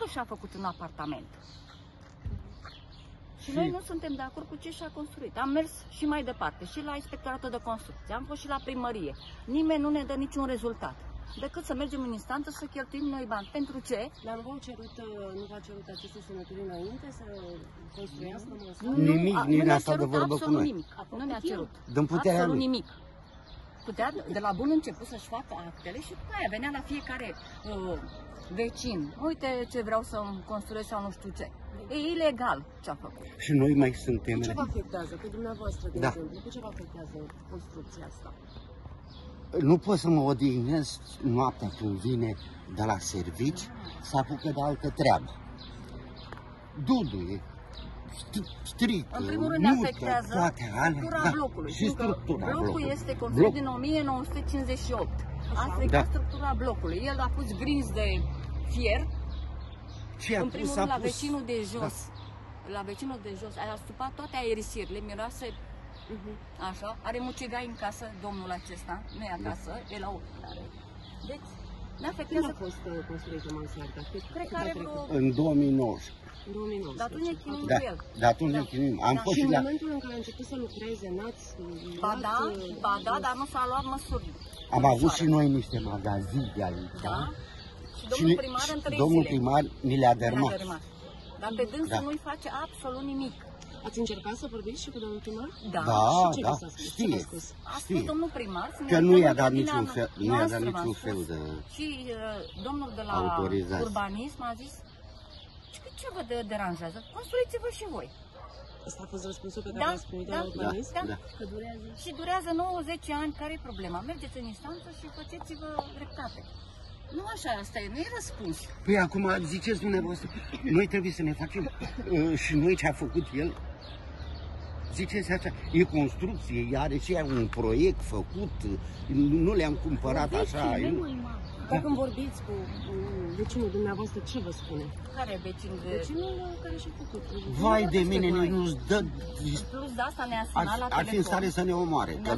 el și-a făcut un apartament. Și noi nu suntem de acord cu ce și-a construit. Am mers și mai departe, și la Inspectoratul de Construcție, am fost și la primărie. Nimeni nu ne dă niciun rezultat, decât să mergem în instanță să cheltuim noi bani. Pentru ce? Dar nu v-a cerut aceste semnături înainte să construiască măsuri? Nimic, nu ne-a stat de vorbă cu noi. Nimic. Nu ne-a cerut. Absolut nimic. Putea de la bun început să-și facă actele și după aia venea la fiecare vecin. Uite ce vreau să construiesc sau nu știu ce. E ilegal ce a făcut. Și noi mai suntem. Cu ce vă afectează pe dumneavoastră, de exemplu? Cu ce vă afectează construcția asta? Nu pot să mă odihnesc noaptea când vine de la servici să apucă de altă treabă. Duduie, strică, în primul rând mută, afectează structura blocului. Și structura blocul este construit din 1958. A structura blocului. El a pus grinzi de fier. În primul rând la vecinul de jos. La vecinul de jos a astupat toate aerisirile, miroase. Așa, are mucigai în casă, domnul acesta, nu e acasă, e la ocupare. Deci, ne afectează. Când a fost construită mansarda? Cred că are vreo... În 2019. În 2019. Dar atunci ne chinuim cu el. Dar atunci ne chinuim. Am fost și în la... momentul în care a început să lucreze, n-ați... Ba da, dar nu s-a luat măsuri. Am avut și noi niște magazine aici. Da. Și domnul primar în 3 zile. Domnul primar ni le-a dărâmat. Dar pe dânsul nu-i face absolut nimic. Ați încercat să vorbiți și cu domnul primar? Da. Știe. A spus domnul primar că nu i-a dat niciun fel de și domnul de la urbanism a zis ce vă deranjează? Construiți-vă și voi. Asta a fost răspunsul pe care l-ați primit de la urbanism? Da. Și durează 90 ani. Care e problema? Mergeți în instanță și faceți-vă dreptate. Nu așa, asta e, nu e răspuns. Păi acum ziceți dumneavoastră, noi trebuie să ne facem și noi ce a făcut el. Ziceți așa, e construcție, are și ea un proiect făcut, nu le-am cumpărat așa. Dar când vorbiți cu vecinul dumneavoastră, ce vă spune? Care vecin? Vecinul care și-a făcut. Vai de mine, nu-ți dă... Plus de asta ne-a sunat la telefon. Ar fi în stare să ne omoare. Ne-a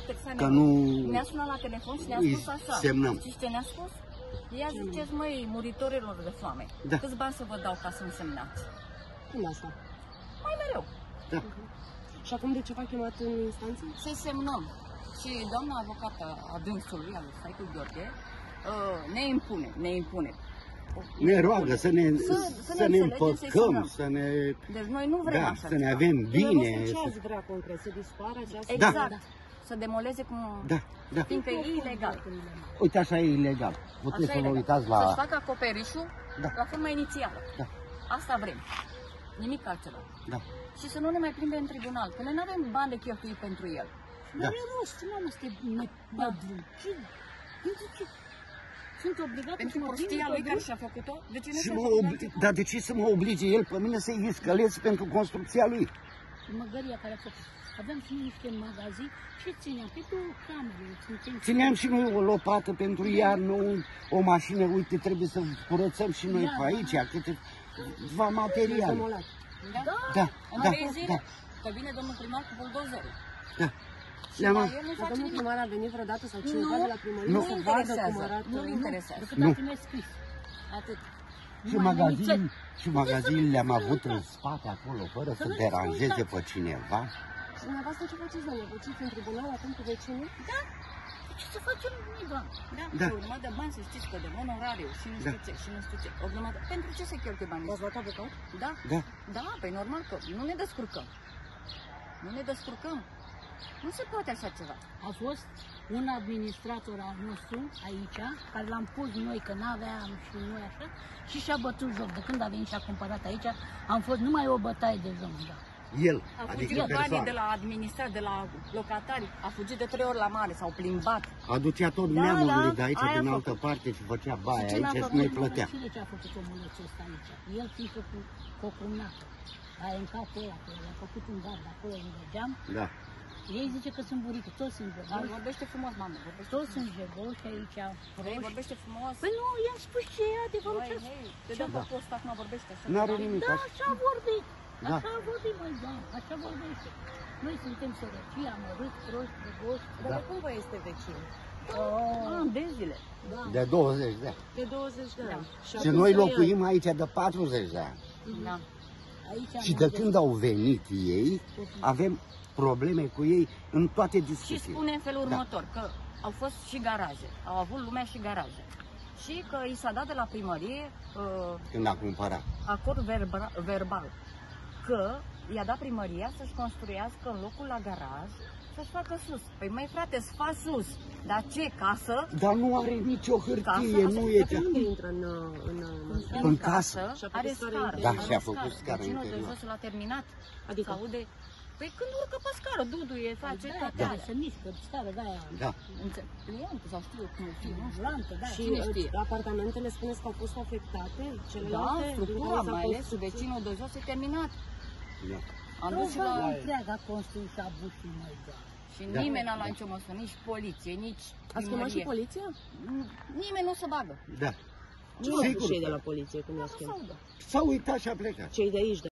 sunat la telefon și ne-a spus așa. Semnăm. Știți ce ne-a spus? Ia ziceți, măi, muritorilor de foame, câți bani să vă dau ca să-mi semnați? Când asta? Mai mereu. Da. Și acum de ce v-a chemat în instanță? Să semnăm. Și doamna avocată a dânsului, al lui Staicu Gheorghe, ne impune. Ne roagă să ne împăcăm, să ne... Deci noi nu vrem așa. Să ne avem bine. Ce ați vrea concret? Să dispară această... Exact. Să demoleze cum... Da. Fiindcă e ilegal. Uite, așa e ilegal. Puteți să vă uitați la... Să-și facă acoperișul la forma inițială. Asta vrem. Nimic altceva. Și să nu ne mai plimbe în tribunal, că noi nu avem bani de cheltuit pentru el. Nu are rost, nu am să ne bădru. Pentru ce? Sunt obligat pentru prostia lui care și-a făcut-o? De ce nu Dar de ce să mă oblige el pe mine să-i iscălesc pentru construcția lui? Măgăria care a făcut. Aveam și noi niște magazii și țineam pe 2 camere. Țineam și noi o lopată pentru iarnă, o mașină, uite, trebuie să curățăm și noi pe aici, câteva materiale. Da. În 3 zile, că vine domnul primar cu buldozerul. Da. Domnul primar a venit vreodată sau cineva de la primărie să vadă cum arată? Nu-l interesează. Nu. Scris. Atât. Și magazinele le-am avut în spate acolo, fără să deranjeze pe cineva. Și dumneavoastră ce faceți, doamne? Văciți în tribunal acum cu vecinii? Da. Ce să facem noi, doamne? Da. O grămadă de bani, să știți că de onorariu și nu știu ce, și nu știu ce. O grămadă. Pentru ce se cheltuie banii? V-ați luat avocat? Da, păi normal că nu ne descurcăm. Nu se poate așa ceva. A fost un administrator al nostru aici, care l-am pus noi, că n-aveam și noi așa, și și-a bătut joc. De când a venit și a cumpărat aici, am fost numai o bătaie de joc. El, a fugit banii de la administrat, de la locatari, a fugit de 3 ori la mare, s-au plimbat. Aducea tot neamul de aici, din altă parte, și făcea baia aici și noi plătea. Și de ce a făcut omul acesta aici? El fiică cu o cumnată. A încat ăla, că a făcut un gard acolo unde geam. Da. Ei zice că sunt burică, toți sunt jegoși. Vorbește frumos, mamă, toți sunt jegoși aici. Vorbește frumos. Păi nu, i-am spus ce e adevărul ce te dă pe post, acum vorbește așa. N-are nimic. Da, așa vorbit. Așa vorbim, măi, doamne, așa vorbește. Noi suntem sărăcii, amărâți, proști, jegoși. Dar cum vă este vecin? Ani de zile. De 20 de ani. De 20 de ani. Și atunci noi ea- locuim aici de 40 de ani. Da. Aici Și de când au venit ei, avem probleme cu ei în toate Și discuțiile. spune în felul următor, că au fost și garaje, au avut lumea și garaje. Și că i s-a dat de la primărie Când a cumpărat. acord verbal că i-a dat primăria să-și construiască în locul la garaj, să-și facă sus. Păi măi frate, să faci sus, dar ce, casă? Dar nu are nicio hârtie, Casă? nu e... Dar unde intră în În casă? Și-a Are făcut scară scară. interioară. Da, are și-a scară. făcut scară Vecinul de interioară. jos l-a terminat. Adică? Se aude. Păi când urcă pe scară, duduie, face toate Da, alea. se mișcă, scară de aia, Da. Pliantă sau știu eu cum o fi, nu știu. volantă, da. Și Cine știe? apartamentele spuneți că au fost afectate? Da, Celelalte? din structura, cauza mai ales construcției? vecinul de jos e terminat. Da. Am dus și la... întreaga construit abusul mai da. Și nimeni n-a luat nicio măsură, nici poliție, nici Ați chemat și primărie. poliția? Nimeni nu se bagă. Da. Ce au spus Sigur. cei de la poliție când i-ați chemat? Să audă. S-a uitat și a plecat. Cei de aici,